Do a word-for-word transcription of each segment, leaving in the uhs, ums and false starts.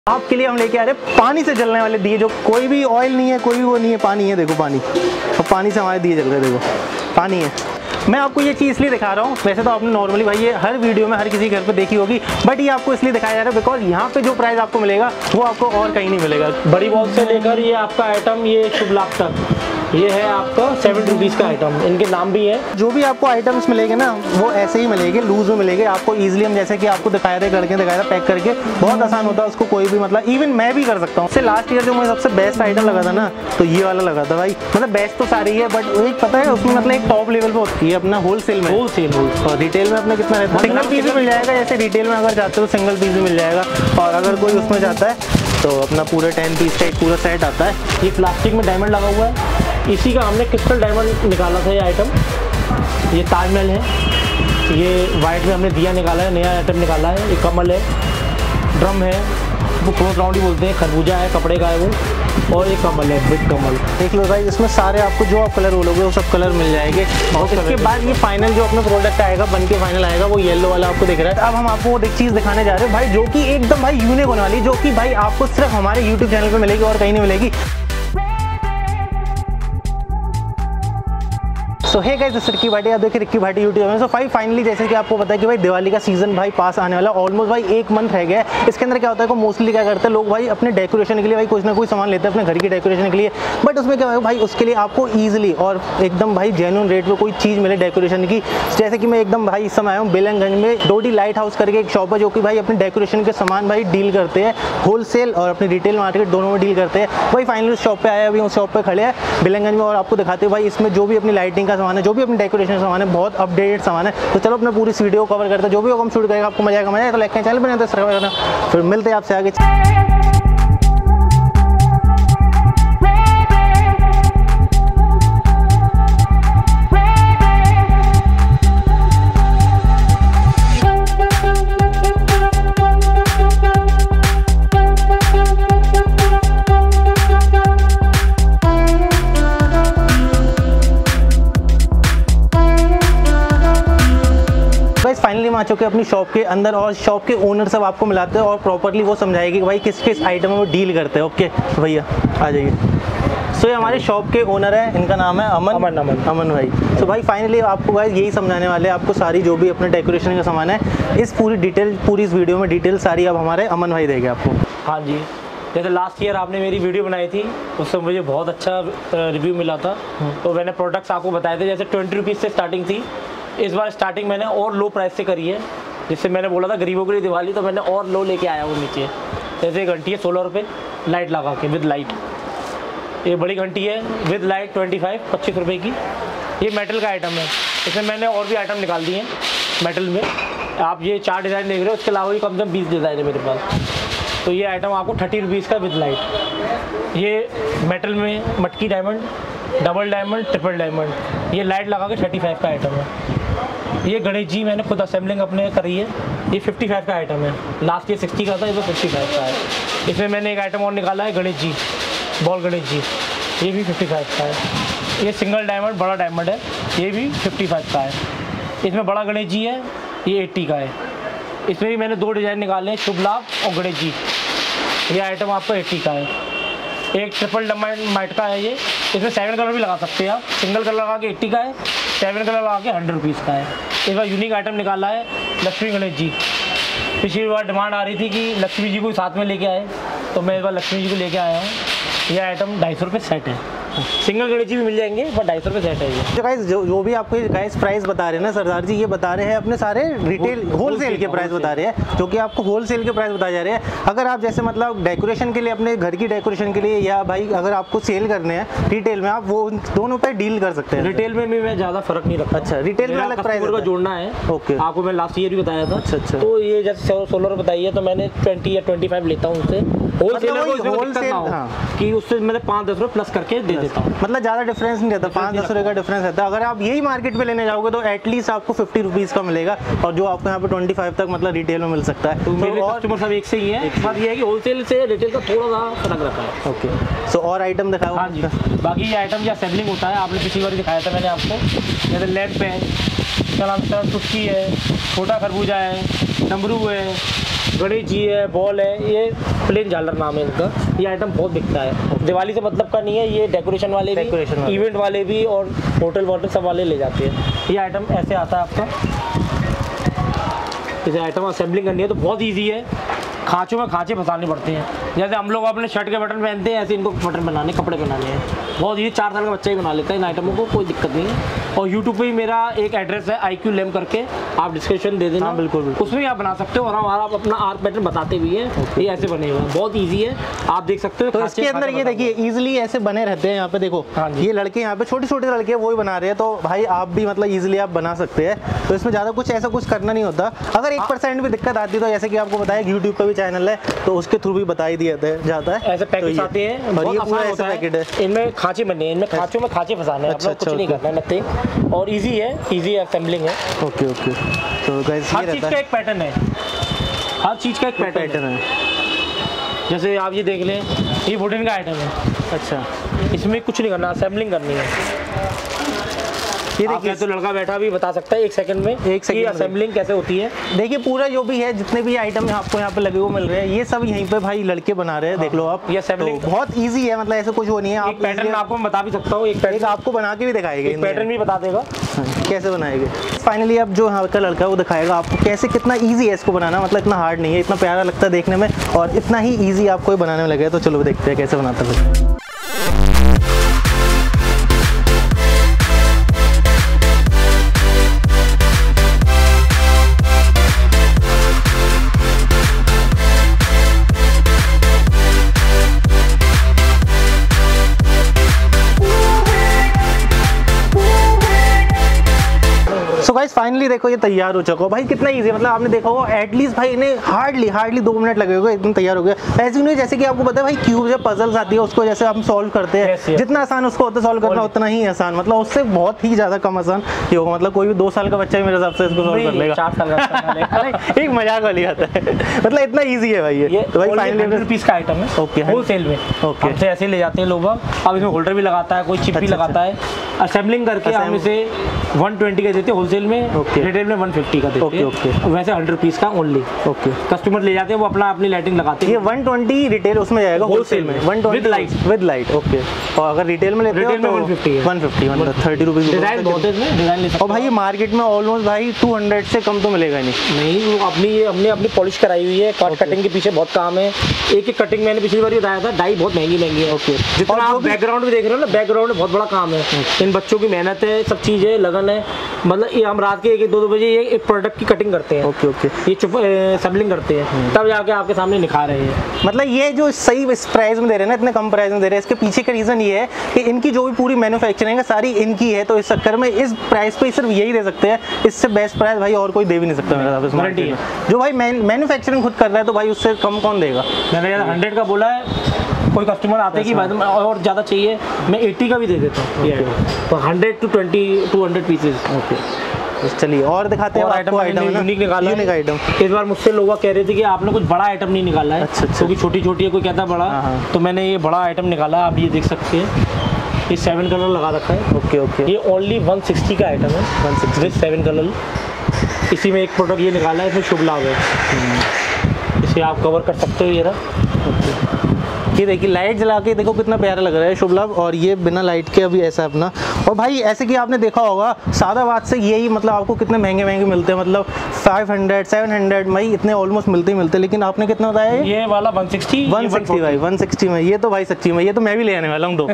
आपके लिए हम लेके आ रहे हैं पानी से जलने वाले दिए, जो कोई भी ऑयल नहीं है, कोई भी वो नहीं है, पानी है। देखो पानी, और पानी से हमारे दिए जल रहे हैं। देखो पानी है। मैं आपको ये चीज़ इसलिए दिखा रहा हूँ, वैसे तो आपने नॉर्मली भाई ये हर वीडियो में हर किसी घर पे देखी होगी, बट ये आपको इसलिए दिखाया जा रहा है बिकॉज यहाँ पे जो प्राइस आपको मिलेगा वो आपको और कहीं नहीं मिलेगा। बड़ी बॉक्स से लेकर ये आपका आइटम ये शुभ लाभ तक ये है आपका सेवन रुपीज़ का आइटम। इनके नाम भी है। जो भी आपको आइटम्स मिलेंगे ना वो ऐसे ही मिलेंगे, लूज में मिलेंगे आपको ईजिली। हम जैसे कि आपको दिखाया था, करके दिखाया था पैक करके, बहुत आसान होता है उसको कोई भी, मतलब इवन मैं भी कर सकता हूँ। इससे लास्ट ईयर जो मुझे सबसे बेस्ट आइटम लगा था ना, तो ये वाला लगा था भाई। मतलब बेस्ट तो सारी है, बट एक पता है उसमें मतलब एक टॉप लेवल पे होती है अपना होलसेल में। होलसेल और रिटेल में अपना कितना रहता है, सिंगल पीस भी मिल जाएगा। जैसे रिटेल में अगर जाते हो सिंगल पीस भी मिल जाएगा, और अगर कोई उसमें जाता है तो अपना पूरा टेन पीस का एक पूरा सेट आता है। ये प्लास्टिक में डायमंड लगा हुआ है, इसी का हमने क्रिस्टल डायमंड निकाला था ये आइटम। ये ताजमहल है, ये वाइट में हमने दिया निकाला है, नया आइटम निकाला है। ये कमल है, ड्रम है, वो क्लोथ राउंड ही बोलते हैं, खरबूजा है, कपड़े का है वो, और ये कमल है, बिग कमल। देख लो भाई, इसमें सारे आपको जो आप कलर बोलोगे वो सब कलर मिल जाएंगे। और इसके बाद ये फाइनल जो अपना प्रोडक्ट आएगा, बन के फाइनल आएगा, वो येलो वाला आपको दिख रहा है। अब हम आपको वो एक चीज़ दिखाने जा रहे हैं भाई, जो कि एकदम भाई यूनिक होने वाली, जो कि भाई आपको सिर्फ हमारे यूट्यूब चैनल पर मिलेगी और कहीं नहीं मिलेगी। So hey guys, this is Ricky Bhati. आप देखिए रिक्की भाटी यूट्यूब में। सो भाई फाइनली जैसे कि आपको पता है कि भाई दिवाली का सीजन भाई पास आने वाला, ऑलमोस्ट भाई एक मंथ रह गया है। इसके अंदर क्या होता है, मोस्टली क्या करते हैं लोग भाई अपने डेकोरेशन के लिए भाई कुछ ना कुछ सामान लेते हैं अपने घर की डेकोरेशन के लिए। बट उसमें क्या है भाई, उसके लिए आपको ईजिली और एकदम भाई जेन्युइन रेट पे कोई चीज़ मिले डेकोरेशन की। जैसे कि मैं एकदम भाई इस समय आया हूँ बेलंगंज में, डोडी लाइट हाउस करके एक शॉप है, जो कि भाई अपने डेकोरेशन के सामान भाई डील करते हैं, होलसेल और अपनी रिटेल मार्केट दोनों में डील करते हैं। भाई फाइनली उस शॉप पे आए, अभी उस शॉप पे खड़े हैं बेलंगंज में, और आपको दिखाते हैं भाई इसमें जो भी अपनी लाइटिंग का सामान है, जो भी अपनी डेकोरेशन सामान है, बहुत अपडेटेड सामान है। तो चलो अपना पूरी वीडियो कवर करते हैं, जो भी हम शूट करेगा आपको मजा आएगा। मजा आएगा तो लाइक चैनल बनाते हैं, फिर मिलते हैं आपसे आगे। फाइनली हम आ चुके हैं अपनी शॉप के अंदर, और शॉप के ओनर सब आपको मिलाते हैं और प्रॉपर्ली वो समझाएगी कि भाई किस किस आइटम में वो डील करते हैं। ओके भैया आ जाइए। सो ये हमारे शॉप के ओनर है, इनका नाम है अमन अमन अमन अमन भाई। सो भाई फाइनली आपको भाई यही समझाने वाले हैं आपको सारी जो भी अपने डेकोरेशन का सामान है, इस पूरी डिटेल पूरी इस वीडियो में डिटेल सारी अब हमारे अमन भाई देंगे आपको। हाँ जी, जैसे लास्ट ईयर आपने मेरी वीडियो बनाई थी, उससे मुझे बहुत अच्छा रिव्यू मिला था। तो मैंने प्रोडक्ट्स आपको बताए थे, जैसे ट्वेंटी रुपीज़ से स्टार्टिंग थी। इस बार स्टार्टिंग मैंने और लो प्राइस से करी है, जिससे मैंने बोला था गरीबों के लिए दिवाली, तो मैंने और लो लेके आया हूँ नीचे। जैसे घंटी है सोलह रुपये लाइट लगा के विद लाइट, ये बड़ी घंटी है विद लाइट ट्वेंटी फाइव पच्चीस रुपये की। ये मेटल का आइटम है, इसमें मैंने और भी आइटम निकाल दिए हैं मेटल में। आप ये चार डिज़ाइन देख रहे हो, उसके अलावा भी कम से कम बीस डिज़ाइन है मेरे पास। तो ये आइटम आपको थर्टी रुपीज़ का विद लाइट। ये मेटल में मटकी diamond, double diamond, triple diamond, ये लाइट लगा के थर्टी फाइव का आइटम है। ये गणेश जी मैंने खुद असेंबलिंग अपने करी है, ये फिफ्टी फाइव का आइटम है। लास्ट ईयर सिक्सटी का था, ये तो फिफ्टी फाइव का है। इसमें मैंने एक आइटम और निकाला है गणेश जी, बॉल गणेश जी, ये भी फिफ्टी फाइव का है। ये सिंगल डायमंड बड़ा डायमंड है, ये भी फिफ्टी फाइव का है। इसमें बड़ा गणेश जी है, ये एट्टी का है। इसमें भी मैंने दो डिज़ाइन निकाले हैं, शुभ लाभ और गणेश जी। ये आइटम आपको एट्टी का है। एक ट्रिपल डायमंड माइट का है ये, इसमें सेवन कलर भी लगा सकते हैं आप। सिंगल कलर लगा के एट्टी का है, सेवन कलर लगा के हंड्रेड रुपीज़ का है। इस बार यूनिक आइटम निकाला है लक्ष्मी गणेश जी। पिछली बार डिमांड आ रही थी कि लक्ष्मी जी को साथ में लेके आए, तो मैं इस बार लक्ष्मी जी को लेके आया हूँ। ये आइटम ढाई सौ रुपये सेट है, सिंगल गणेश जी भी मिल जाएंगे, पर ढाई सौ रुपये सेट है ये। जो गाइस जो, जो भी आपको गाइस प्राइस बता रहे हैं ना सरदार जी, ये बता रहे हैं अपने सारे रिटेल होलसेल के प्राइस बता रहे हैं, जो कि आपको होलसेल के प्राइस बताए जा रहे हैं। अगर आप जैसे मतलब डेकोरेशन के लिए, अपने घर की डेकोरेशन के लिए, या भाई अगर आपको सेल करने हैं रिटेल में, आप वो दोनों पे डील कर सकते हैं। रिटेल में भी मैं ज़्यादा फर्क नहीं रखा। अच्छा, रिटेल में अलग प्राइस का जोड़ना है। ओके, आपको मैं लास्ट ईयर भी बताया था। अच्छा अच्छा। तो ये जैसे सोलह बताई है, तो मैंने ट्वेंटी या ट्वेंटी फाइव लेता हूँ उससे होलसेलर को, होलसेल कि उससे मैंने पाँच दस रुपये प्लस करके दे देता हूँ। मतलब ज़्यादा डिफरेंस नहीं रहता, पाँच दस रुपये का डिफरेंस रहता है। अगर आप यही मार्केट पे लेने जाओगे तो एटलीस्ट आपको फिफ्टी रुपीज़ का मिलेगा, और जो आपको यहाँ पे ट्वेंटी फाइव तक मतलब रिटेल में मिल सकता है। तो मेरे कस्टमर सब एक से ही है, बात ये है कि होलसेल से रिटेल का थोड़ा सा फर्क रखा है। ओके, सो और आइटम दिखाओ। हाँ जी, बाकी ये आइटम जो असेंबलिंग होता है, आपने पिछली बार दिखाया था मैंने आपको। जैसे लैंप है, क्या नाम है, टुटकी है, छोटा खरबूजा है, डमरू है, गणेश जी है, बॉल है, ये प्लेन झालर नाम है इनका। ये आइटम बहुत बिकता है, दिवाली से मतलब का नहीं है, ये डेकोरेशन वाले भी, डेकोरेशन वाले। इवेंट वाले भी और होटल वोटल सब वाले ले जाते हैं। ये आइटम ऐसे आता है आपका, जैसे आइटम असेंबलिंग करनी है तो बहुत ईजी है। खाँचों में खाँचे फंसाने पड़ते हैं, जैसे हम लोग अपने शर्ट के बटन पहनते हैं ऐसे इनको बटन बनाने, कपड़े बनाने हैं। बहुत ये चार साल का बच्चा ही बना लेता है इन आइटमों को, कोई दिक्कत नहीं है। और यूट्यूब पे ही मेरा एक एड्रेस है आई क्यू लैम करके, आप डिस्क्रिप्शन दे देना। हाँ, बिल्कुल बिल्कुल। उसमें आप बना सकते हो और हमारा अपना आर्ट पैटर्न बताते भी हैं। ये ऐसे बने हुए हैं, बहुत ईजी है, आप देख सकते हो। तो इसके अंदर ये देखिए इजीली ऐसे बने रहते हैं। यहाँ पे देखो हाँ जी। ये लड़के यहाँ पे छोटे छोटे लड़के वो ही बना रहे हैं, तो भाई आप भी मतलब इजीली आप बना सकते हैं। तो इसमें ज़्यादा कुछ ऐसा कुछ करना नहीं होता। अगर एक परसेंट भी दिक्कत आती है तो जैसे कि आपको बताया यूट्यूब पे भी चैनल है तो उसके थ्रू भी बताई दिया जाता है। ऐसे पैकेट तो आते हैं और बहुत ये पूरा आसान ऐसा होता पैकेट है। है। इनमें खाँचे बनने हैं, इनमें खाँचों में खाँचे फंसाने हैं, आप अच्छा, लोग कुछ अच्छा, नहीं करना है, नथिंग। और इजी है, इजी असेंबलिंग है। Okay okay. तो गाइस हर ये चीज़ रहता का है, एक पैटर्न है, हर चीज़ का एक पैटर्न पैटर्न है। है। जैसे आप ये देख लें, ये वुडन का आइटम है। अच्छा, इसमें कुछ नहीं करना, असेंबलिंग करनी है। ये आप देखिए तो लड़का बैठा भी बता सकता है एक सेकंड में, एक सेकंड ये में। असेंबलिंग कैसे होती है। देखिए पूरा जो भी है जितने भी आइटम आपको यहाँ पे लगे हुए मिल रहे हैं ये सब यहीं पे भाई लड़के बना रहे हैं। देख लो आप, ये assembling तो बहुत इजी है, मतलब ऐसे कुछ वो नहीं है। एक आप पैटर्न मैं आपको बता भी सकता हूँ, एक एक पैटर्न आपको बना के भी दिखाएगा, पैटर्न भी बता देगा कैसे बनाएंगे। फाइनली अब जो यहाँ का लड़का है वो दिखाएगा आपको कैसे, कितना इजी है इसको बनाना, मतलब इतना हार्ड नहीं है, इतना प्यारा लगता है देखने में और इतना ही इजी आपको बनाने में लगेगा। तो चलो देखते हैं कैसे बनाता है। सो गाइस फाइनली देखो ये तैयार हो चुका है भाई, कितना इजी है। मतलब आपने देखा होगा एटलीस्ट भाई इन्हें हार्डली हार्डली दो मिनट लगे हुए एकदम तैयार हो गया। ऐसे नहीं जैसे कि आपको पता है भाई क्यूब जब पजल्स आती है उसको जैसे हम सॉल्व करते हैं, yes, yes. जितना आसान उसको होता है सॉल्व करना उतना ही आसान, मतलब उससे बहुत ही ज्यादा कम आसान ये होगा। मतलब कोई भी दो साल का बच्चा भी मेरे हिसाब से इसको सॉल्व कर लेगा। चार साल का एक मजाक वाली बात है, मतलब इतना ईजी है भाई ये। ये तो भाई फाइनली फाइनली पीस का आइटम है, ओके, होलसेल में ओके। हमसे ऐसे ले जाते हैं लोग। अब इसमें होल्डर भी लगाता है, कोई चिप भी अच्छा, लगाता है। असेंबलिंग करके हम इसे वन ट्वेंटी का देते हैं होलसेल में, ओके। रिटेल में वन फिफ्टी का देते ओके, हैं। ओके। वैसे हंड्रेड पीस का ओनली ओके। कस्टमर ले जाते हैं, वो अपना अपनी लाइटिंग लगाते ये हैं। वन ट्वेंटी रिटेल उसमें जाएगा, होलसेल में one twenty With light. With light. Okay. और अगर रिटेल में लेते हो रिटेल में तो वन फिफ्टी है। वन फिफ्टी मतलब थर्टी रुपीज। डिजाइन बहुत है इसमें, डिजाइन ले सकते और भाई ये मार्केट में ऑलमोस्ट भाई टू हंड्रेड से कम तो मिलेगा ही नहीं। नहीं, वो अपनी हमने अपनी पॉलिश कराई हुई है। कट कटिंग के पीछे बहुत काम है। एक एक कटिंग मैंने पिछली बार बताया था, डाई बहुत महंगी महंगी है। ओके। जितना और जो आप भी- बैकग्राउंड भी देख रहे हो ना, बैकग्राउंड में बहुत बड़ा काम है। इन बच्चों की मेहनत है, सब चीज़ है, लगन है। मतलब ये हम रात के एक एक दो दो बजे ये एक प्रोडक्ट की कटिंग करते हैं। Okay okay. ये चुप सबलिंग करते हैं, तब जाके आपके सामने निखार रहे हैं। मतलब ये जो सही इस प्राइस में दे रहे हैं ना, इतने कम प्राइस में दे रहे हैं, इसके पीछे का रीजन ये है कि इनकी जो भी पूरी मैन्युफैक्चरिंग है सारी इनकी है। तो इस चक्कर में इस प्राइस पे सिर्फ यही दे सकते हैं, इससे बेस्ट प्राइस भाई और कोई दे भी नहीं सकता मेरे हिसाब से गारंटी मार्केट में। जो भाई मैन्युफैक्चरिंग खुद कर रहा है तो भाई उससे कम कौन देगा। मैंने हंड्रेड का बोला है, कोई कस्टमर आते हैं कि बाद में और ज़्यादा चाहिए, मैं एट्टी का भी दे देता हूँ। ये तो hundred two twenty two hundred pieces. Okay चलिए और दिखाते हैं और आपको आइटम है ना, यूनिक निकाला है। Unique item. इस बार मुझसे लोग कह रहे थे कि आपने कुछ बड़ा आइटम नहीं निकाला है, अच्छा, अच्छा। क्योंकि छोटी छोटी है, कोई कहता है बड़ा। हाँ, हाँ। तो मैंने ये बड़ा आइटम निकाला है, आप ये देख सकते हैं। ये सेवन कलर लगा रखा है। Okay okay. ये ओनली वन सिक्सटी का आइटम है, one sixty with seven colour. इसी में एक प्रोडक्ट ये निकाला है, इसमें शुभ लाभ है, इसे आप कवर कर सकते हो। ये रहा, ये देखिए लाइट जला के देखो कितना प्यारा लग रहा है शुभ लाभ, और ये बिना लाइट के अभी ऐसा अपना। और भाई ऐसे कि आपने देखा होगा सादा बात से यही मतलब आपको कितने महंगे महंगे मिलते हैं, मतलब फाइव हंड्रेड सेवन हंड्रेड भाई इतने ऑलमोस्ट मिलते ही मिलते हैं। लेकिन आपने कितना बताया ये ये वाला वन सिक्सटी वन सिक्सटी भाई वन सिक्सटी में। ये तो भाई सच्ची में ये तो मैं भी ले आने वाला हूँ दो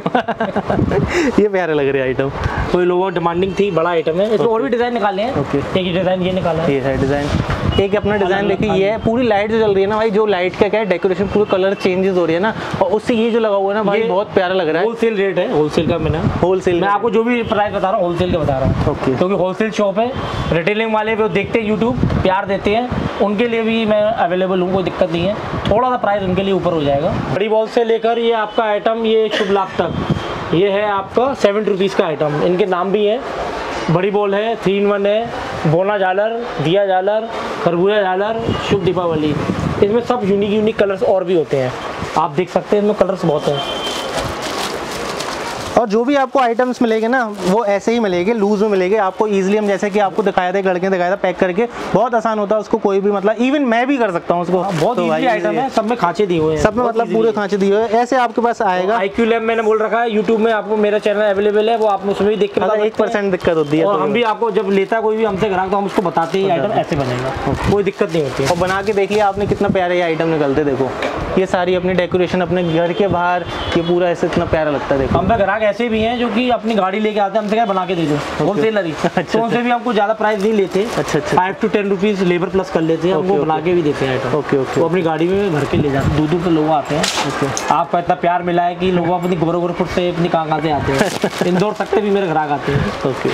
ये प्यारे लग रहे आइटम। कोई लोगों डिमांडिंग थी, बड़ा आइटम है। इसमें और भी डिज़ाइन निकाले हैं। ओके। एक डिज़ाइन ये निकाला है, ये है डिज़ाइन, एक अपना डिज़ाइन अलग- देखिए। ये है पूरी लाइट जो चल रही है ना भाई, जो लाइट का क्या है डेकोरेशन पूरे कलर चेंजेस हो रही है ना, और उससे ये जो लगा हुआ है ना भाई ये बहुत प्यारा लग रहा है। होलसेल रेट है, होलसेल का मैंने होलसेल मैं आपको जो भी प्राइस बता रहा हूँ होलसेल का बता रहा हूँ। ओके। क्योंकि होलसेल शॉप है, रिटेलिंग वाले भी देखते हैं यूट्यूब, प्यार देते हैं, उनके लिए भी मैं अवेलेबल हूँ, कोई दिक्कत नहीं है। थोड़ा सा प्राइस उनके लिए ऊपर हो जाएगा। बड़ी बॉल से लेकर ये आपका आइटम ये शुभ लाभ तक ये है आपका सेवेंटी रुपीज़ का आइटम। इनके नाम भी है, बड़ी बॉल है, थ्री इन वन है, बोना झालर, दिया झालर, खरबूजा झालर, शुभ दीपावली। इसमें सब यूनिक यूनिक कलर्स और भी होते हैं, आप देख सकते हैं। इसमें कलर्स बहुत हैं। और जो भी आपको आइटम्स मिलेंगे ना वो ऐसे ही मिलेंगे, लूज में मिलेंगे आपको ईजिली। हम जैसे कि आपको दिखाया था, लड़के दिखाया था, पैक करके बहुत आसान होता है उसको, कोई भी मतलब इवन मैं भी कर सकता हूँ उसको। बहुत इजी आइटम है, सब में खांचे दिए हुए हैं, सब में मतलब पूरे खांचे दिए हुए हैं। ऐसे आपके पास आएगा। आई क्यू लैब मैंने बोल रखा है, यूट्यूब में आपको मेरा चैनल अवेलेबल है, वो आप उसमें भी देख के एक परसेंट दिक्कत होती है। और हम भी आपको जब लेता कोई भी हमसे ग्राहक तो हम उसको बताते हैं आइटम ऐसे बनेगा, कोई दिक्कत नहीं होती है। और बना के देख लिया आपने कितना प्यारा ये आइटम निकलते, देखो ये सारी अपनी डेकोरेशन अपने घर के बाहर, ये पूरा ऐसे इतना प्यारा लगता है। देखो हम पे ग्राहक ऐसे भी हैं जो कि अपनी गाड़ी लेके आते हैं, हमसे क्या बना के दे दो, होलसेलर ही, तो उनसे भी हमको ज़्यादा प्राइस नहीं लेते। अच्छा अच्छा, five to ten rupees labour plus कर लेते हैं, हमको बना के भी देते हैं आइटम। ओके ओके, वो अपनी गाड़ी में भर के ले जाते हैं, दूर दूर से लोग आते हैं। ओके, आपका इतना प्यार मिला है कि लोग अपनी गोरखपुर से अपनी कहाँ कहाँ से आते हैं, इंदौर तक से भी मेरे ग्राहक आते हैं। ओके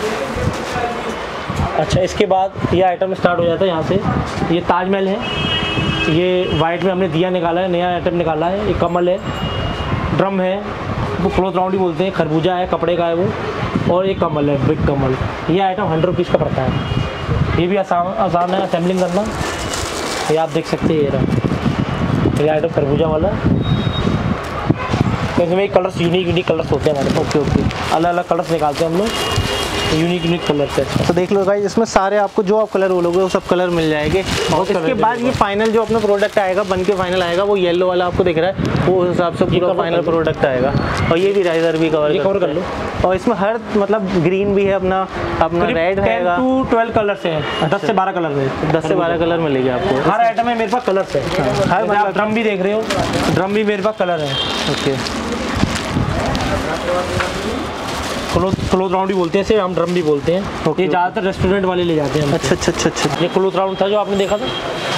अच्छा, इसके बाद ये आइटम स्टार्ट हो जाता है यहाँ से। ये ताजमहल है, ये वाइट में हमने दिया निकाला है, नया आइटम निकाला है। ये कमल है, ड्रम है, वो क्लोथ राउंड ही बोलते हैं, खरबूजा है, कपड़े का है वो, और ये कमल है, बिग कमल। ये आइटम हंड्रेड रुपीज़ का पड़ता है। ये भी आसान आसान है असेंबलिंग करना, ये आप देख सकते हैं। ये रहा ये आइटम खरबूजा वाला, तो इसमें कलर्स यूनिक यूनिक कलर्स होते हैं हमारे। ओके ओके, अलग अलग कलर्स निकालते हैं हम लोग, यूनिक यूनिक कलर से। तो देख लो गाइस, इसमें सारे आपको जो आप कलर बोलोगे वो सब कलर मिल जाएंगे। और इसके बाद ये फाइनल जो अपना प्रोडक्ट आएगा, बन के फाइनल आएगा, वो येलो वाला आपको दिख रहा है, वो उस हिसाब से पूरा फाइनल प्रोडक्ट आएगा। और ये भी राइजर भी कवर कवर कर लो। और इसमें हर मतलब ग्रीन भी है अपना, अपना रेड है, टू ट्वेल्व कलर से है, दस से बारह कलर में, दस से बारह कलर मिलेंगे आपको। हर आइटम में मेरे पास कलर है, हर मतलब ड्रम भी देख रहे हो, ड्रम भी मेरे पास कलर है। ओके, क्लोथ क्लोथ राउंड भी बोलते हैं इसे, हम ड्रम भी बोलते हैं। okay, ये ज़्यादातर रेस्टोरेंट वाले ले जाते हैं। अच्छा अच्छा अच्छा अच्छा, ये क्लोथ राउंड था जो आपने देखा था,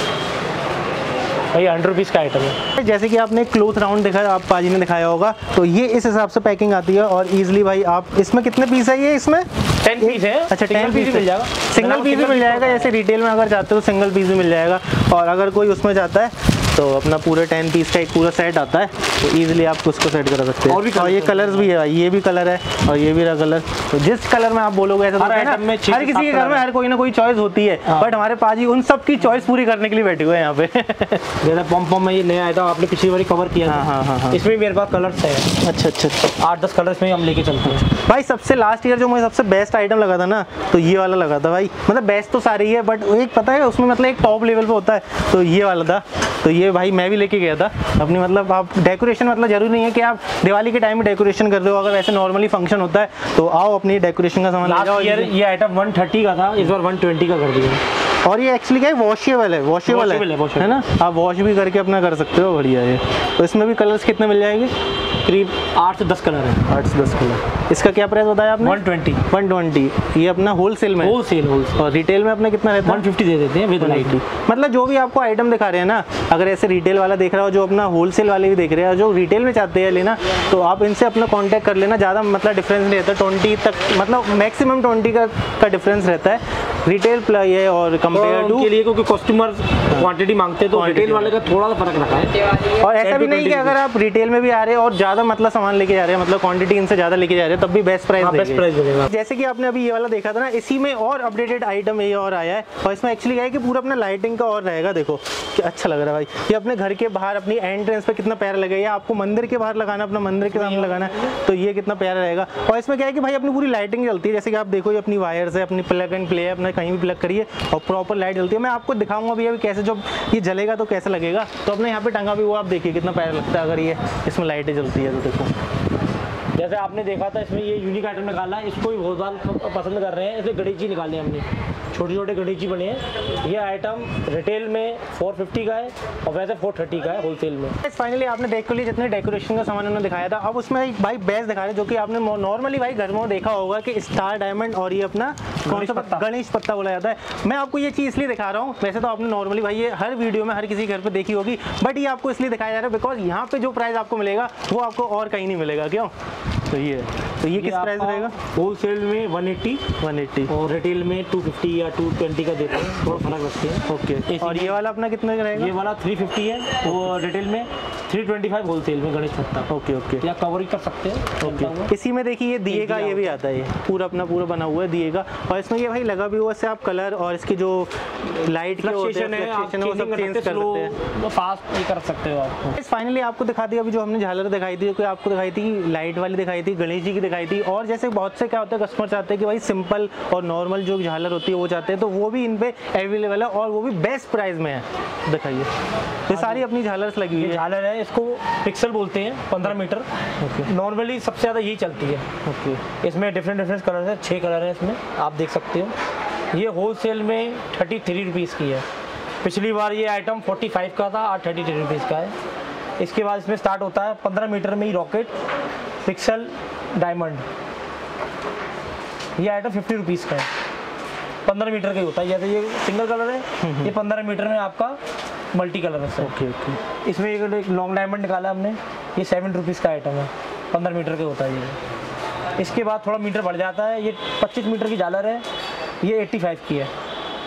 भाई हंड्रेड रुपीज़ का आइटम है। जैसे कि आपने क्लोथ राउंड देखा, आप पाजी ने दिखाया होगा, तो ये इस हिसाब से पैकिंग आती है। और इजीली भाई आप इसमें कितने पीस है, ये इसमें टेन पीस है। अच्छा, टेन पीस मिल जाएगा, सिंगल पीस भी मिल जाएगा। जैसे रिटेल में अगर जाते हो तो सिंगल पीस भी मिल जाएगा, और अगर कोई उसमें जाता है तो अपना पूरे टेन पीस का एक पूरा सेट आता है, तो इजीली आप उसको सेट करा सकते हैं। और, और ये कलर्स भी है, ये भी कलर है और ये भी रहा कलर, तो जिस कलर में आप बोलोगे ऐसा, हर आइटम में हर किसी के घर में हर कोई ना कोई चॉइस होती है, बट हमारे पाजी उन सब की चॉइस पूरी करने के लिए बैठे हुए हैं यहाँ पे। जैसा पॉम पॉम में ये नया आइटम आपने पिछली बार कवर किया। हाँ हाँ हाँ हाँ, इसमें मेरे पास कलर्स है। अच्छा अच्छा अच्छा, आठ दस कलर्स में हम लेके चलते हैं भाई। सबसे लास्ट ईयर जो मुझे सबसे बेस्ट आइटम लगा था ना, तो ये वाला लगा था भाई। मतलब बेस्ट तो सारी है, बट एक पता है उसमें मतलब एक टॉप लेवल पे होता है, तो ये वाला था। तो ये भाई मैं भी लेके गया था अपनी, मतलब आप डेकोरेशन, मतलब जरूरी नहीं है कि आप दिवाली के टाइम में डेकोरेशन कर रहे हो, अगर वैसे नॉर्मली फंक्शन होता है तो आओ अपनी डेकोरेशन का सामान ले जाओ। ईयर ये आइटम वन थर्टी का था, इस बार वन ट्वेंटी का कर दिया। और ये एक्चुअली क्या है, वॉशेबल है, वॉशेबल है, है, है ना, आप वॉश भी करके अपना कर सकते हो, बढ़िया है। तो इसमें भी कलर्स कितने मिल जाएंगे, करीब आठ से दस कलर है। आठ से दस कलर। इसका क्या प्राइस बताया आपने, वन ट्वेंटी वन ट्वेंटी। ये अपना होलसेल में, होलसेल होलसेल और रिटेल में अपना कितना रहता है, वन फिफ्टी दे देते हैं विद लाइट। मतलब जो भी आपको आइटम दिखा रहे हैं ना, अगर ऐसे रिटेल वाला देख रहा हो, जो अपना होलसेल वाले भी देख रहे हैं, जो रिटेल में चाहते हैं लेना, तो आप इनसे अपना कांटेक्ट कर लेना। ज़्यादा मतलब डिफरेंस नहीं रहता, ट्वेंटी तक मतलब मैक्सिमम ट्वेंटी का का डिफरेंस रहता है रिटेल प्लाई है और कंपेयर टू के लिए, क्योंकि कस्टमर क्वांटिटी मांगते हैं, तो रिटेल वाले का थोड़ा सा फर्क रखा है। और ऐसा भी नहीं कि अगर आप रिटेल में भी आ रहे हैं और ज़्यादा मतलब सामान लेके जा रहे हैं, मतलब क्वांटिटी इनसे ज़्यादा लेके जा रहे हैं, तब भी बेस्ट प्राइस बेस्ट प्राइस देगा। जैसे कि आपने अभी ये वाला देखा था ना, इसी में और अपडेटेड आइटम ये और आया है, और इसमें एक्चुअली क्या है कि पूरा अपना लाइटिंग का और रहेगा। देखो क्या अच्छा लग रहा है भाई, ये अपने घर के बाहर अपनी एंट्रेंस पे कितना प्यारा लगेगा, आपको मंदिर के बाहर लगाना, अपना मंदिर के सामने लगाना है, तो ये कितना प्यारा रहेगा। और इसमें क्या है कि भाई अपनी पूरी लाइटिंग जलती है, जैसे कि आप देखो ये अपनी वायर्स है, अपनी प्लग एंड प्ले है, अपना कहीं भी प्लग करिए और प्रॉपर लाइट जलती है। मैं आपको दिखाऊंगा भी अभी कैसे जब ये जलेगा तो कैसा लगेगा। तो अपने यहाँ पे टंगा भी वो आप देखिए कितना प्यारा लगता है अगर ये इसमें लाइटें जलती है तो। देखो जैसे आपने देखा था, इसमें ये यूनिक आइटम निकाला है, इसको भी बहुत बार पसंद कर रहे हैं। इसमें गणेश जी निकाले हमने, छोटे छोटे गणेश जी बने हैं। ये आइटम रिटेल में फोर फिफ्टी का है और वैसे फोर थर्टी का है होलसेल में। फाइनली आपने देख लिया जितने डेकोरेशन का सामान उन्होंने दिखाया था। अब उसमें एक भाई बेस्ट दिखा रहे हैं, जो कि आपने नॉर्मली भाई घर में देखा होगा कि स्टार डायमंड और ये अपना कौन सा पत्ता, गणेश पत्ता बोला जाता है। मैं आपको ये चीज़ इसलिए दिखा रहा हूँ, वैसे तो आपने नॉर्मली भाई ये हर वीडियो में हर किसी घर पे देखी होगी, बट ये आपको इसलिए दिखाया जा रहा है बिकॉज यहाँ पे जो प्राइस आपको मिलेगा वो आपको और कहीं नहीं मिलेगा। क्यों? तो ये तो ये किस प्राइस रहेगा? होलसेल में वन एट्टी वन एट्टी और रिटेल में टू फिफ्टी या टू ट्वेंटी का देते हैं, थोड़ा फर्क रखते हैं। ओके। और ये वाला अपना कितने का रहेगा? ये वाला थ्री फिफ्टी है, वो रिटेल में थ्री ट्वेंटी फाइव होलसेल में गणेश पत्ता। ओके ओके, या कवरिंग कर सकते हैं। ओके। इसी में देखिए ये दिए का ये भी आता है, ये पूरा अपना पूरा बना हुआ है दिए का, और इसमें ये भाई लगा भी हुआ है, इससे आप कलर और इसकी जो लाइट के होते हैं फ्लक्चुएशन है वो सब चेंज कर सकते हैं, फास्ट ये कर सकते हो आप। फाइनली आपको दिखा दिया अभी जो हमने झालर दिखाई थी, कोई आपको दिखाई थी लाइट वाली दिखाई थी, गणेश जी की दिखाई थी, और जैसे बहुत से क्या होता है कस्टमर चाहते हैं कि भाई सिंपल और नॉर्मल जो झालर होती है वो चाहते हैं, तो वो भी इन पे अवेलेबल है और वो भी बेस्ट प्राइस में है। दिखाइए, ये सारी अपनी झालर्स लगी हुई है। झालर है, इसको पिक्सल बोलते हैं, पंद्रह मीटर। नॉर्मली सबसे ज़्यादा यही चलती है। ओके, इसमें डिफरेंट डिफरेंट कलर है, छः कलर है इसमें, आप देख सकते हो। ये होलसेल में थर्टी थ्री रुपीज़ की है। पिछली बार ये आइटम फोर्टी फाइव का था, आज थर्टी थ्री रुपीज़ का है। इसके बाद इसमें स्टार्ट होता है पंद्रह मीटर में ही रॉकेट पिक्सल डायमंड। ये आइटम फिफ्टी रुपीज़ का है, पंद्रह मीटर का ही होता है। जैसे ये सिंगल कलर है, ये पंद्रह मीटर में आपका मल्टी कलर है। Okay okay. इसमें एक लॉन्ग डायमंड निकाला हमने, ये सेवन रुपीज़ का आइटम है, पंद्रह मीटर का होता है ये। इसके बाद थोड़ा मीटर बढ़ जाता है, ये पच्चीस मीटर की झालर है, ये एट्टी फाइव की है।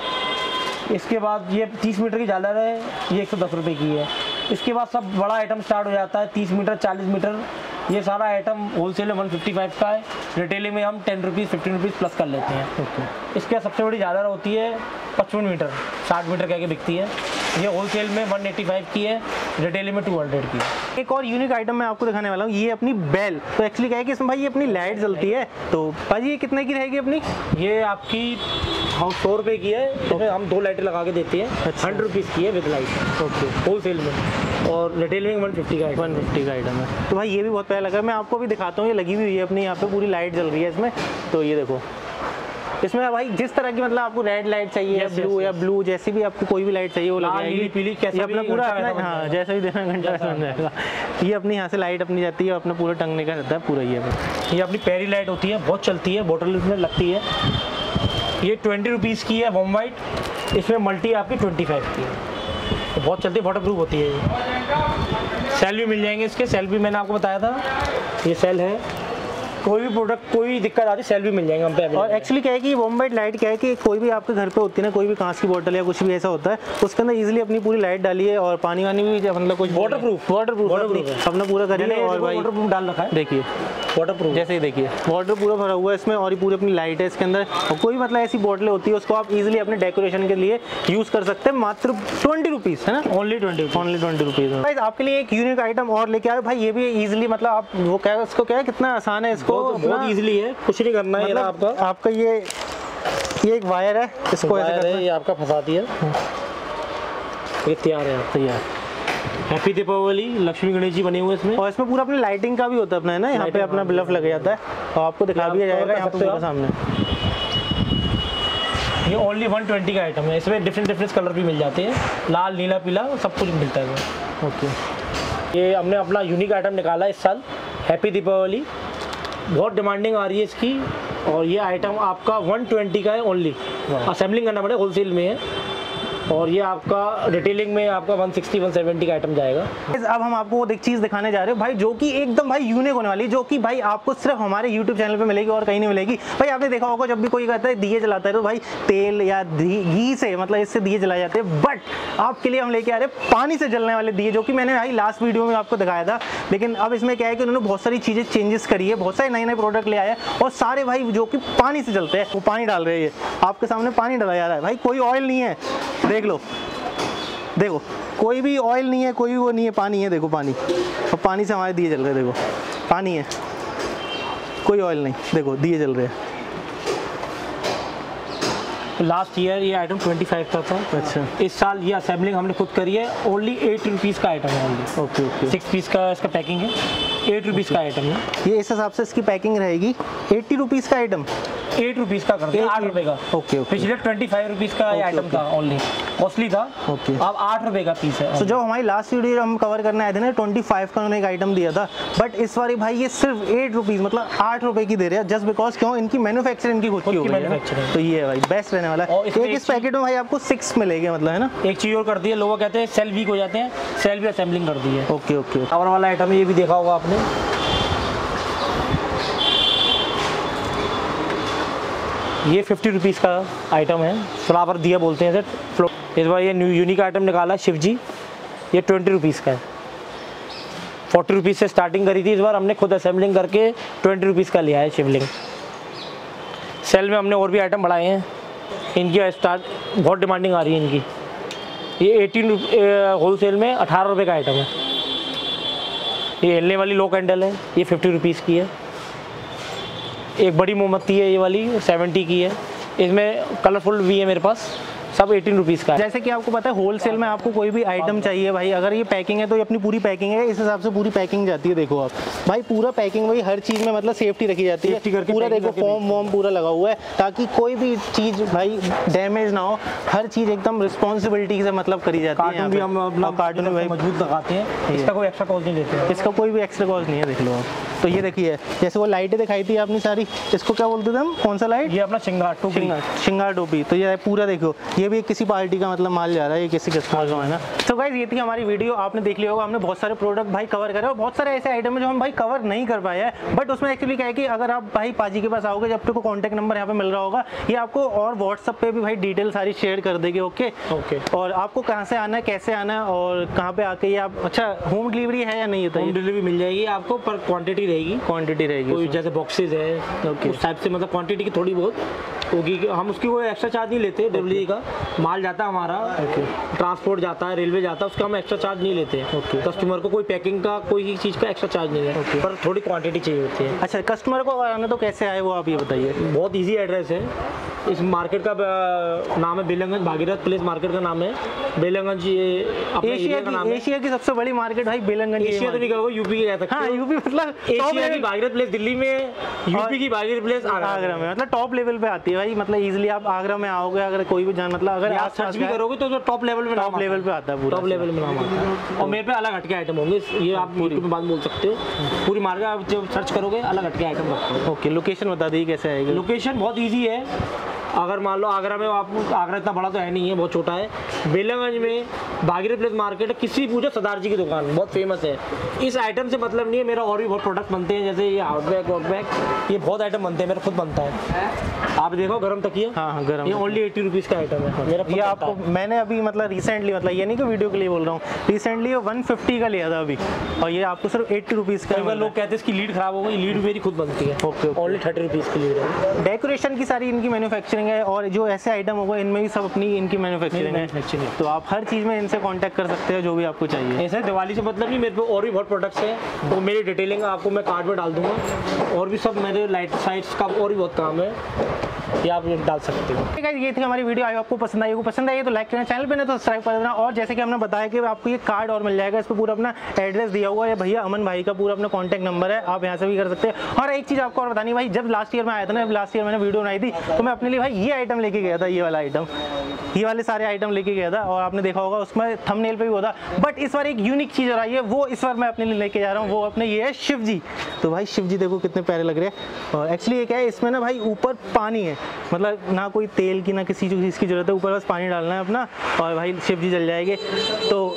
इसके बाद ये तीस मीटर की झालर है, ये एक सौ दस रुपये की है। इसके बाद सब बड़ा आइटम स्टार्ट हो जाता है, तीस मीटर चालीस मीटर, ये सारा आइटम होलसेल में वन फिफ्टी फाइव का है, रिटेलिंग में हम ten rupees fifteen rupees plus कर लेते हैं। ओके। इसके बाद सबसे बड़ी झालर होती है पचपन मीटर, साठ मीटर कह के बिकती है, ये होलसेल में वन एटी फाइव की है, रिटेलिंग में टू हंड्रेड की है। एक और यूनिक आइटम मैं आपको दिखाने वाला हूँ, ये अपनी बेल। तो एक्चुअली क्या है कि इसमें भाई ये अपनी लाइट जलती है, तो भाजी ये कितने की रहेगी अपनी? ये आपकी हम सौ रुपये की है, इसमें हम दो लाइटें लगा के देते हैं, हंड्रेड रुपीज़ की है विद लाइट। ओके, होलसेल में, और रिटेल में वन फिफ्टी का वन फिफ्टी का आइटम है। तो भाई ये भी बहुत प्यारा लगा, मैं आपको भी दिखाता हूँ, ये लगी हुई है अपनी यहाँ पे पूरी लाइट जल रही है इसमें। तो ये देखो, इसमें भाई जिस तरह की मतलब आपको रेड लाइट चाहिए या ब्लू या ब्लू जैसी भी आपको कोई भी लाइट चाहिए वो लग जाएगी, पीली कैसे अपना पूरा अपना, हाँ जैसा भी देना घंटा बन जाएगा। ये अपनी यहाँ से लाइट अपनी जाती है, अपना पूरा टंगने का रहता है पूरा। ये ये अपनी पैरी लाइट होती है, बहुत चलती है, बोतल इसमें लगती है। ये ट्वेंटी रुपीज़ की है वॉम वाइट, इसमें मल्टी आपकी ट्वेंटी फाइव की है, तो बहुत चलती है, वाटर प्रूफ होती है। ये सेल भी मिल जाएंगे इसके, सेल भी मैंने आपको बताया था, ये सेल है। कोई भी प्रोडक्ट कोई दिक्कत आती है सेल भी मिल जाएंगे हम पे। और एक्चुअली क्या है कि वॉम वाइट लाइट क्या है कि कोई भी आपके घर पे होती है ना, कोई भी कांच की बोतल या कुछ भी ऐसा होता है, उसके अंदर इजीली अपनी पूरी लाइट डालिए और पानी वानी भी मतलब कुछ वाटर प्रूफ वाटर प्रूफ अपना पूरा करिए। और भाई वाटर प्रूफ डाल रखा है, देखिए वाटर प्रूफ, जैसे ही देखिए वाटर पूरा भरा हुआ है इसमें, और ये पूरी अपनी लाइट है इसके अंदर। और कोई मतलब ऐसी बोतलें होती है उसको आप इजीली अपने डेकोरेशन के लिए यूज कर सकते हैं, मात्र ट्वेंटी रुपीज़ है ना, only twenty only twenty rupees. भाई आपके लिए एक यूनिक आइटम और लेके आए भाई, ये भी इजीली मतलब आप वो क्या है उसको क्या है कितना आसान है इसको, बहुत इजीली है, कुछ नहीं करना है। मतलब आपका आपका ये ये एक वायर है, इसको ऐसे वायर है, ये आपका फंसा दिया, ये तैयार है, तैयार। हैप्पी दीपावली, लक्ष्मी गणेश जी बने हुए इसमें, और इसमें पूरा अपनी लाइटिंग का भी होता है अपना है ना, यहाँ पे अपना बल्ब लग जाता है और आपको दिखा भी जाएगा यहाँ पे पूरा सामने। ये ओनली वन ट्वेंटी का आइटम है, इसमें डिफरेंट डिफरेंट कलर भी मिल जाते हैं, लाल नीला पीला सब कुछ मिलता है। ओके, ये हमने अपना यूनिक आइटम निकाला इस साल, हैप्पी दीपावली, बहुत डिमांडिंग आ रही है इसकी। और ये आइटम आपका वन ट्वेंटी का है ओनली, असेंबलिंग करना पड़ेगा, होलसेल में है। और ये आपका रिटेलिंग में आपका वन सिक्सटी वन सेवेंटी का आइटम जाएगा। अब हम आपको वो एक चीज़ दिखाने जा रहे हैं भाई, जो कि एकदम भाई यूनिक होने वाली है, जो कि भाई आपको सिर्फ हमारे यूट्यूब चैनल पे मिलेगी और कहीं नहीं मिलेगी। भाई आपने देखा होगा जब भी कोई कहता है दिए जलाता है तो भाई तेल या घी से मतलब इससे दिए जलाए जाते हैं, बट आपके लिए हम लेके आ रहे हैं पानी से जलने वाले दिए, जो कि मैंने भाई लास्ट वीडियो में आपको दिखाया था। लेकिन अब इसमें क्या है कि उन्होंने बहुत सारी चीज़ें चेंजेस करी है, बहुत सारे नए नए प्रोडक्ट ले आए और सारे भाई जो कि पानी से जलते हैं, वो पानी डाल रहे हैं। आपके सामने पानी डाला जा रहा है भाई, कोई ऑयल नहीं है, देख लो, देखो कोई भी ऑयल नहीं है, कोई वो नहीं है, पानी है, देखो पानी, और पानी से हमारे दिए जल रहे हैं, देखो पानी है, कोई ऑयल नहीं, देखो दिए जल रहे हैं। लास्ट ईयर ये आइटम ट्वेंटी फाइव का था, अच्छा, इस साल ये असेंबलिंग हमने खुद करी है, ओनली एट रुपीज़ का आइटम है only. Okay okay, six piece का इसका पैकिंग है, एट रुपीज़ का आइटम है ये, इस हिसाब से इसकी पैकिंग रहेगी एट्टी रुपीज़ का आइटम, एट रुपीज़ का करते हैं, आठ रुपये का। ओके ओके, पिछले ट्वेंटी फाइव रुपीज़ का ये आइटम था ओनली, कॉस्टली था, ओके, अब आठ रुपये का पीस है। तो जब हमारी लास्ट वीडियो हम कवर करने आए थे ना, ट्वेंटी फाइव का उन्होंने एक आइटम दिया था, बट इस बार भाई ये सिर्फ एट रुपीज़ मतलब आठ रुपये की दे रहे हैं, जस्ट बिकॉज क्यों, इनकी मैन्युफैक्चरिंग इनकी खुद की हो गई है, तो ये है भाई बेस्ट रहने वाला है। एक इस पैकेट में भाई आपको सिक्स मिलेंगे मतलब है ना। एक चीज़ और कर दी है, लोग कहते हैं सेल वीक हो जाते हैं, सेल भी असेंबलिंग कर दी है। ओके ओके, पावर वाला आइटम है, ये भी देखा होगा आपने, ये फिफ्टी रुपीज़ का आइटम है, फ्लावर दिया बोलते हैं सर। इस बार ये न्यू यूनिक आइटम निकाला शिव जी, ये ट्वेंटी रुपीज़ का है, फोर्टी रुपीज़ से स्टार्टिंग करी थी, इस बार हमने खुद असेंबलिंग करके ट्वेंटी रुपीज़ का लिया है शिवलिंग। सेल में हमने और भी आइटम बढ़ाए हैं, इनकी स्टार्ट बहुत डिमांडिंग आ रही है इनकी। ये एटीन होल सेल में अठारह रुपये का आइटम है। ये हिलने वाली लो कैंडल है, ये फिफ्टी रुपीज़ की है। एक बड़ी मोमबत्ती है, ये वाली सेवेंटी की है। इसमें कलरफुल भी है मेरे पास, सब एटीन रुपीज़ का है। जैसे कि आपको पता है होलसेल में आपको कोई भी आइटम चाहिए भाई, अगर ये पैकिंग है तो ये अपनी पूरी पैकिंग है, इस हिसाब से पूरी पैकिंग जाती है। देखो आप भाई पूरा पैकिंग भाई हर चीज़ में मतलब सेफ्टी रखी जाती है, पूरा देखो फॉर्म वॉर्म पूरा लगा हुआ है ताकि कोई भी चीज़ भाई डैमेज ना हो। हर चीज़ एकदम रिस्पॉन्सिबिलिटी से मतलब करी जाती है। कार्टून भी हम अपना कार्टून में भाई मजबूत लगाते हैं, इसका कोई एक्स्ट्रा कॉस्ट नहीं लेते हैं, इसका कोई भी एक्स्ट्रा कॉस्ट नहीं है। देख लो आप। तो ये देखिए जैसे वो लाइटें दिखाई थी आपने सारी, इसको क्या बोलते थे हम, कौन सा लाइट? ये अपना श्रृंगार टोपी, श्रृंगार टोपी। तो ये पूरा देखो, ये भी किसी पार्टी का मतलब माल जा रहा है, ये किसी कस्टमर का है ना। तो गाइस ये थी हमारी वीडियो, आपने देख लिया होगा, हमने बहुत सारे प्रोडक्ट भाई कवर करे और बहुत सारे ऐसे आइटम है जो हम भाई कवर नहीं कर पाए हैं। बट उसमें एक्चुअली क्या है कि अगर आप भाई पाजी के पास आओगे, जब तक कॉन्टैक्ट नंबर यहाँ पे मिल रहा होगा, ये आपको और व्हाट्सअप पे भी भाई डिटेल सारी शेयर कर देगी। Okay okay. और आपको कहाँ से आना है, कैसे आना है और कहाँ पे आके ये आप, अच्छा होम डिलीवरी है या नहीं है? तो होम डिलीवरी मिल जाएगी आपको, पर क्वांटिटी रहेगी, क्वांटिटी रहेगी कोई जैसे बॉक्सेस है ओके उस टाइप से, मतलब क्वांटिटी की थोड़ी बहुत होगी। हम उसकी कोई एक्स्ट्रा चार्ज नहीं लेते, डिलीवरी का माल जाता है हमारा, ट्रांसपोर्ट जाता है, रेलवे जाता है, उसका हम एक्स्ट्रा चार्ज नहीं लेते हैं। कस्टमर को कोई पैकिंग का कोई चीज़ का एक्स्ट्रा चार्ज नहीं है, पर थोड़ी क्वांटिटी चाहिए होती है। अच्छा, कस्टमर को आना तो कैसे आए वो आप ये बताइए। बहुत ईजी एड्रेस है, इस मार्केट का नाम है बेलंगंज, भागीरथ प्लेस मार्केट का नाम है बेलंगंज। ये एशिया की एशिया की सबसे बड़ी मार्केट भाई बेलंगंज। एशिया तो नहीं कहोगे, यूपी कह सकते हो। हाँ, यूपी मतलब एशिया की भागीरथ प्लेस दिल्ली में, यूपी की भागीरथ प्लेस आगरा में, मतलब टॉप लेवल पे आती है भाई। मतलब इजीली आप आगरा में आओगे, अगर कोई भी जान मतलब अगर आप सर्च भी करोगे तो टॉप लेवल में, टॉप लेवल पे आता है, पूरा टॉप लेवल में नाम आता है। और मेरे पे अलग हटके आइटम होंगे, ये आप यूट्यूब में बात बोल सकते हो। पूरी मार्केट आप जब सर्च करोगे अलग हटके आइटम रखते हैं। ओके, लोकेशन बता दीजिए कैसे आएगी। लोकेशन बहुत ईजी है, अगर मान लो आगरा में, आप आगरा इतना बड़ा तो है नहीं है, बहुत छोटा है। बेलंगंज में भागीरथ प्लेस मार्केट है, किसी पूछो सरदार जी की दुकान बहुत फेमस है। इस आइटम से मतलब नहीं है, मेरा और भी बहुत प्रोडक्ट बनते हैं, जैसे ये हाउस बैग वॉक बैग, ये बहुत आइटम बनते हैं, मेरा खुद बनता है। आप देखो गरम तकिया, हाँ हाँ गरम, ये ओनली एट्टी रुपीज़ का आइटम है मेरा। ये आपको मैंने अभी मतलब रिसेंटली, मतलब ये नहीं कि वीडियो के लिए बोल रहा हूँ, रिसेंटली ये वन फिफ्टी का लिया था अभी, और ये आपको सिर्फ एट्टी रुपीज़ का। अगर लोग कहते हैं इसकी लीड खराब हो गई, लीड मेरी खुद बनती है। ओके, ओनली थर्टी रुपीज़ की लीड है। डेकोरेशन की सारी इनकी मैन्युफैक्चरिंग है, और जो ऐसे आइटम होगा इनमें भी सब अपनी इनकी मैन्युफैक्चरिंग है। तो आप हर चीज़ में इनसे कांटेक्ट कर सकते हो जो भी आपको चाहिए। ऐसे दिवाली से मतलब नहीं, मेरे पे और भी बहुत प्रोडक्ट्स हैं, तो मेरी डिटेलिंग आपको मैं कार्ड में डाल दूंगा, और भी सब मेरे लाइट साइट्स का और भी बहुत काम है, ये आप डाल सकते हो। ठीक है, ये थी हमारी वीडियो। आई आपको पसंद आई, पसंद आई तो लाइक करना, चैनल पे नहीं तो सब्सक्राइब कर देना। और जैसे कि हमने बताया कि आपको ये कार्ड और मिल जाएगा, इस पर पूरा अपना एड्रेस दिया हुआ है, भैया अमन भाई का पूरा अपना कॉन्टैक्ट नंबर है, आप यहाँ से भी कर सकते हैं। और एक चीज़ आपको और बतानी भाई, जब लास्ट ईयर में आया था ना, लास्ट ईयर मैंने वीडियो बनाई थी, तो मैं अपने लिए भाई ये आइटम लेके गया था, ये वाला आइटम, ये वाले सारे आइटम लेके गया था, और आपने देखा होगा उसमें थंबनेल पे भी होता। बट इस बार एक यूनिक चीज़ और आई है, वो इस बार मैं अपने लिए लेके जा रहा हूँ, वो अपने ये है शिव जी। तो भाई शिव जी देखो कितने प्यारे लग रहे हैं। और एक्चुअली ये क्या है, इसमें ना भाई ऊपर पानी है, मतलब ना कोई तेल की ना किसी चीज़ की जरूरत है, ऊपर बस पानी डालना है अपना, और भाई शिव जी जल जाएंगे। तो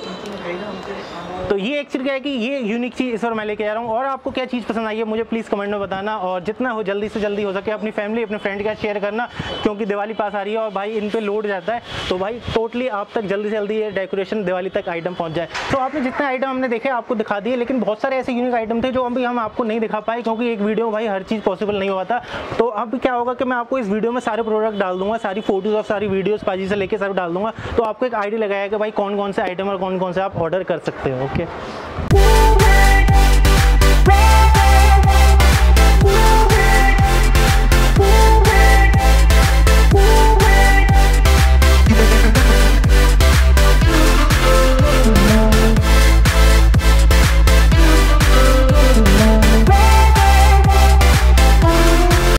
तो ये एक्चुअली क्या है कि ये यूनिक चीज़ इस बार मैं लेके जा रहा हूँ। और आपको क्या चीज़ पसंद आई है मुझे प्लीज़ कमेंट में बताना, और जितना हो जल्दी से जल्दी हो सके अपनी फैमिली अपने फ्रेंड के साथ शेयर करना, क्योंकि दिवाली पास आ रही है और भाई इन पे लोड जाता है, तो भाई टोटली आप तक जल्दी से जल्दी ये डेकोरेशन दिवाली तक आइटम पहुँच जाए। तो आपने जितने आइटम हमने देखे आपको दिखा दिए, लेकिन बहुत सारे ऐसे यूनिक आइटम थे जो अभी हम आपको नहीं दिखा पाए, क्योंकि एक वीडियो में भाई हर चीज़ पॉसिबल नहीं हुआ था। तो अब क्या होगा कि मैं आपको इस वीडियो में सारे प्रोडक्ट डाल दूंगा, सारी फोटोज और सारी वीडियोस पाजी से लेके सारे डाल दूंगा, तो आपको एक आइडिया लगाया कि भाई कौन कौन से आइटम और कौन कौन से आप ऑर्डर कर सकते हो। ओके।